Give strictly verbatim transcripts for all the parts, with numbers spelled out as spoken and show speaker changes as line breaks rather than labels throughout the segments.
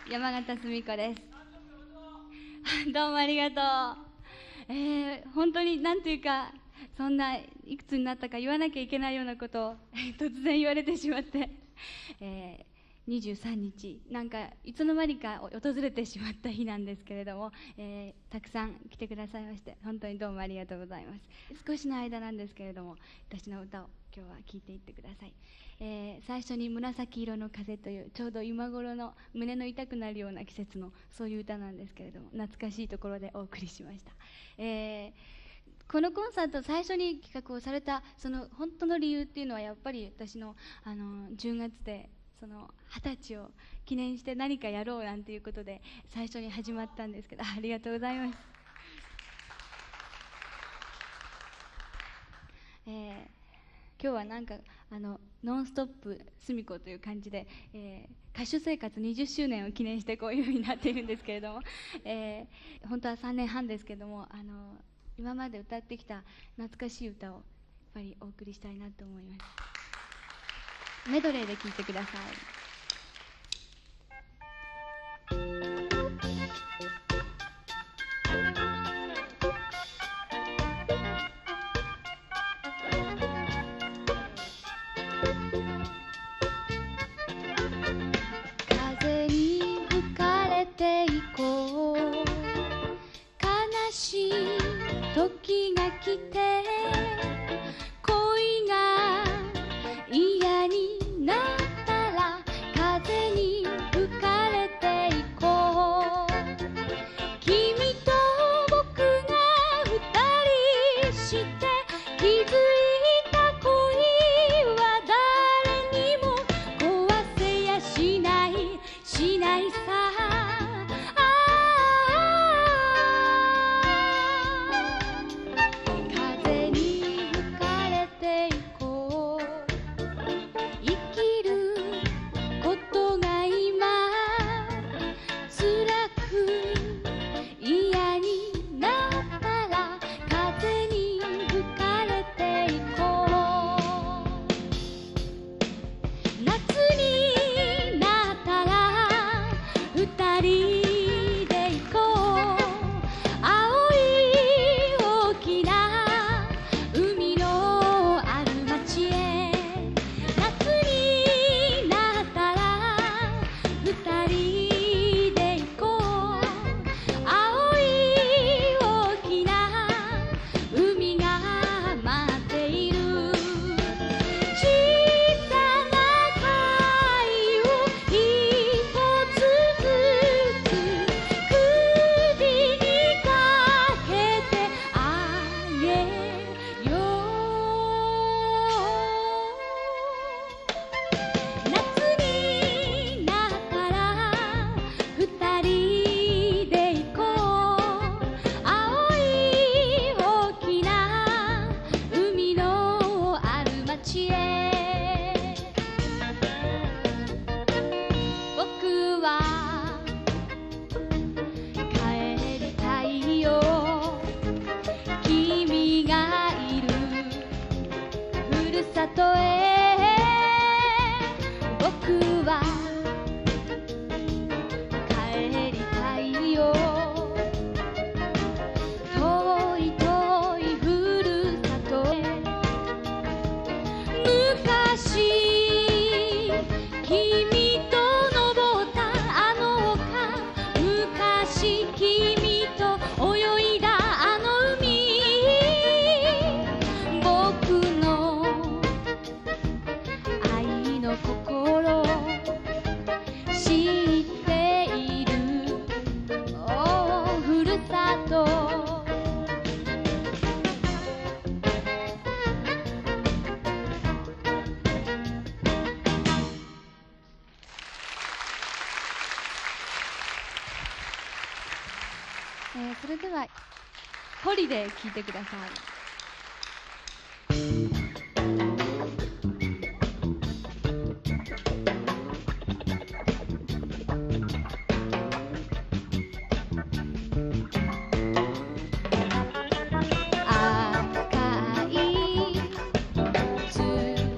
山形澄子です。どうもありがとう。えー、本当になんていうか、そんないくつになったか言わなきゃいけないようなことを突然言われてしまって、えー、にじゅうさんにちなんかいつの間にか訪れてしまった日なんですけれども、えー、たくさん来てくださいまして本当にどうもありがとうございます。少しの間なんですけれども、私の歌を今日は聴いていってください。えー、最初に紫色の風というちょうど今頃の胸の痛くなるような季節のそういう歌なんですけれども、懐かしいところでお送りしました。えー、このコンサート最初に企画をされたその本当の理由っていうのはやっぱり私の、あのじゅうがつでそのはたちを記念して何かやろうなんていうことで最初に始まったんですけど、ありがとうございます。えー今日はなんかあのノンストップすみこという感じで、えー、歌手生活にじゅっしゅうねんを記念してこういうふうになっているんですけれども、えー、本当はさんねんはんですけども、あの今まで歌ってきた懐かしい歌をやっぱりお送りしたいなと思います。メドレーで聴いてください。
時が来て恋が嫌になったら風に吹かれていこう。君と僕が二人して気づいた恋は誰にも壊せやしないしないさ。
えー、それではホリデー聴いてください。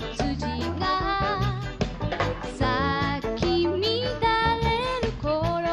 咲き乱れる頃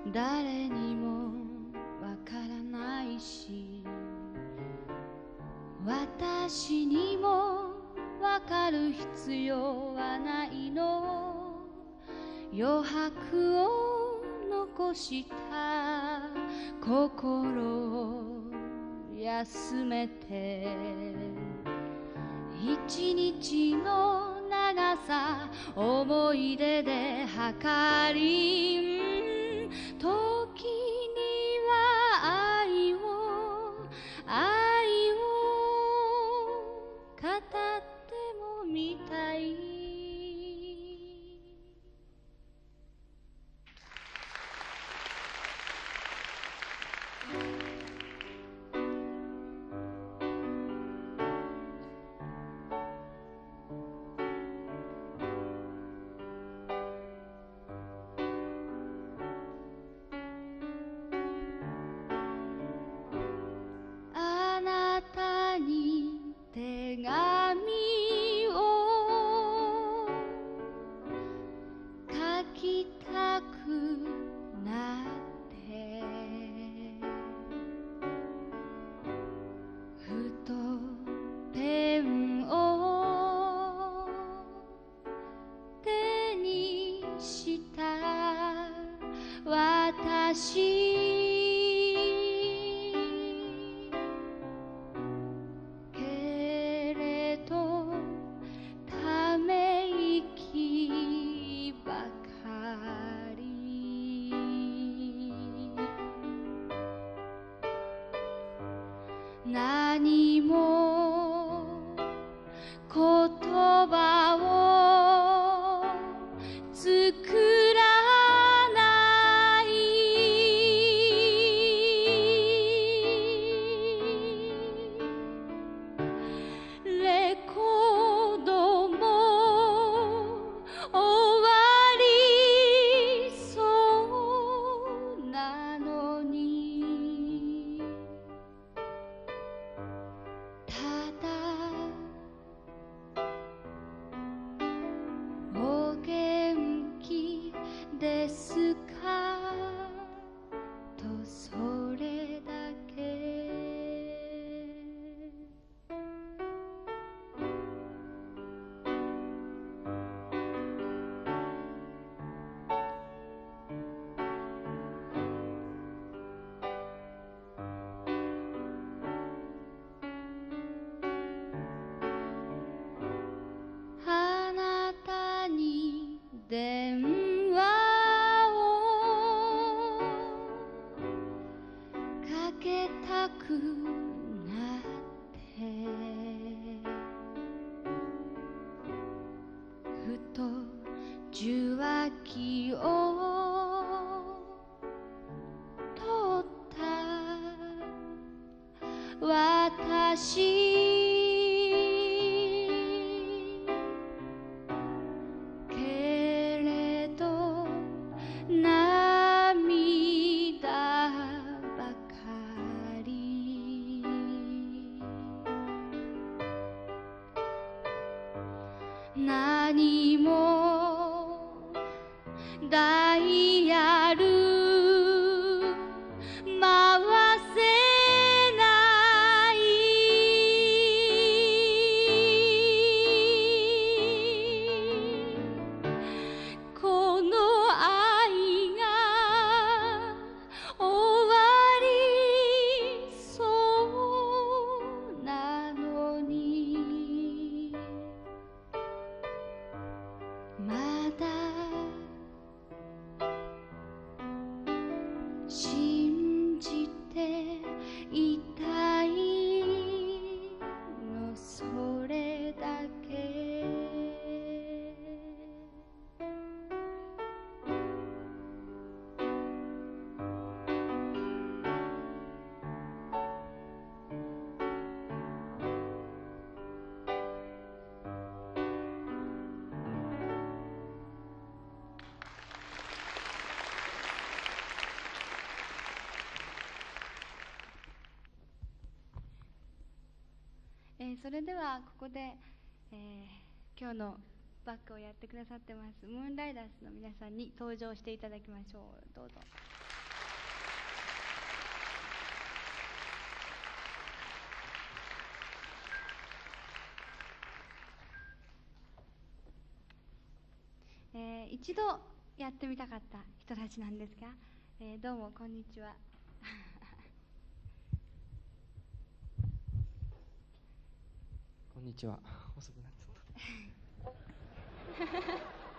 誰にもわからないし、私にもわかる必要はないの。余白を残した心を休めて、一日の長さ思い出で測り、時には愛を愛を語ってもみたい。あなたに手紙を書きたくなってふとペンを手にした私、けれどため息ばかり。何も言葉を作らないレコードも終わりそうなのに、ただお元気ですかとそれだけ。あなたに電話をかけたくなってふと受話器を取った私、けれど涙ばかり。何もダイヤル回せないこの愛が終わりそうなのに、まだ信じていたいのそれだけ。
えーそれではここで、えー今日のバックをやってくださってますムーンライダースの皆さんに登場していただきましょう。どうぞ。 えー一度やってみたかった人たちなんですが、えーどうもこんにちは。
こんにちは。遅くなっちゃった。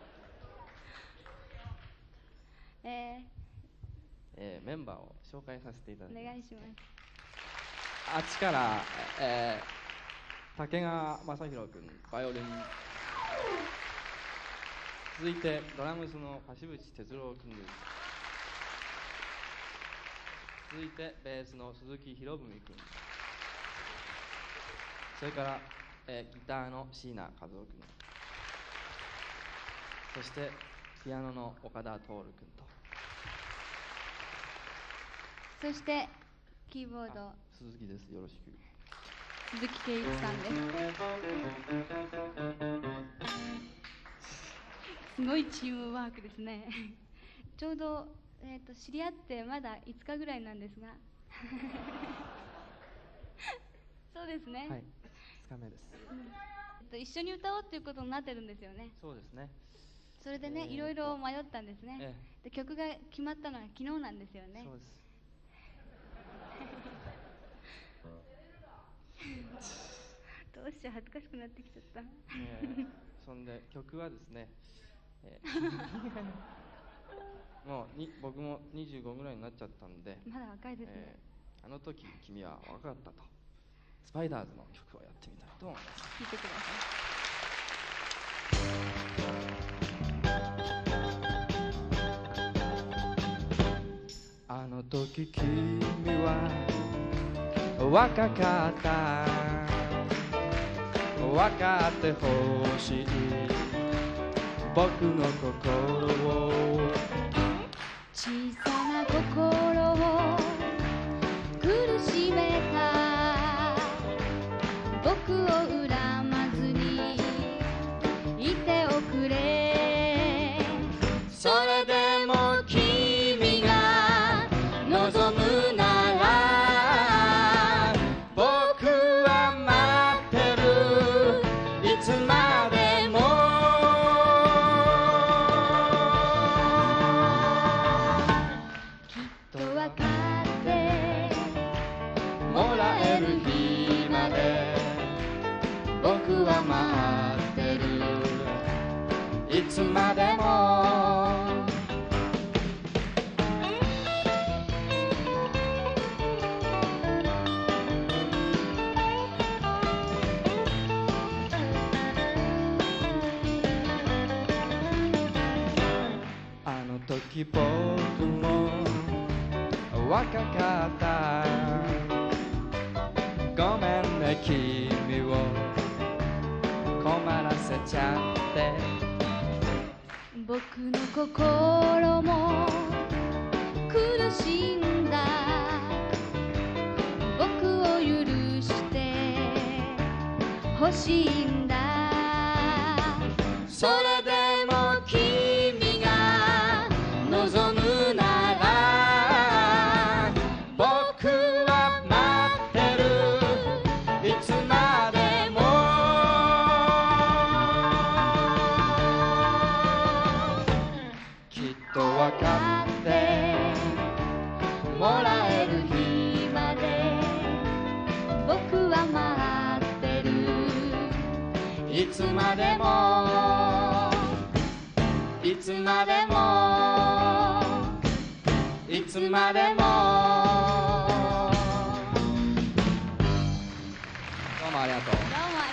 え
えーメンバーを紹介させていただき
ーお
ます。
願いします。
あっちから、えー、竹川正宏君、バイオリン。続いてドラムスの橋淵哲郎君です。続いてベースの鈴木博文君。それから、えーギターの椎名和夫君。そしてピアノの岡田徹君と。
そしてキーボード
あ鈴木です。よろしく。
鈴木圭一さんです。すごいチームワークですね。ちょうど、えー、と知り合ってまだいつかぐらいなんですがそうですね、
はい、つかめです。
えっと一緒に歌おうということになってるんですよね。
そうですね。
それでね、
えーと
いろいろ迷ったんですね、
え
で曲が決まったのは昨日なんですよね。
そうです。
どうしよう、恥ずかしくなってきちゃった。
えーそんで曲はですね、えーもうに僕もにじゅうごぐらいになっちゃったんで、
まだ若いですね、
えーあの時君は若かったと、スパイダーズの曲をやってみたいと思います。
聞いてください。
あの時君は若かった、分かってほしい僕の心を、
小さな心を苦しめた僕を恨まずにいておくれ。
それでも君が望むなら僕は待ってる、いつまでも。
きっと分かって
もらえる日まで僕は待ってる、いつまでも。あの時僕も若かった、ごめんね君を困らせちゃって。
僕の心も苦しんだ僕を許して欲しいんだ。
それでも君が望むなら僕は待ってる、いつまでも。きっと分かってもらえる日まで
僕は待ってる、
いつまでも、いつまでも、いつまでも。どうもありがとう。
どうも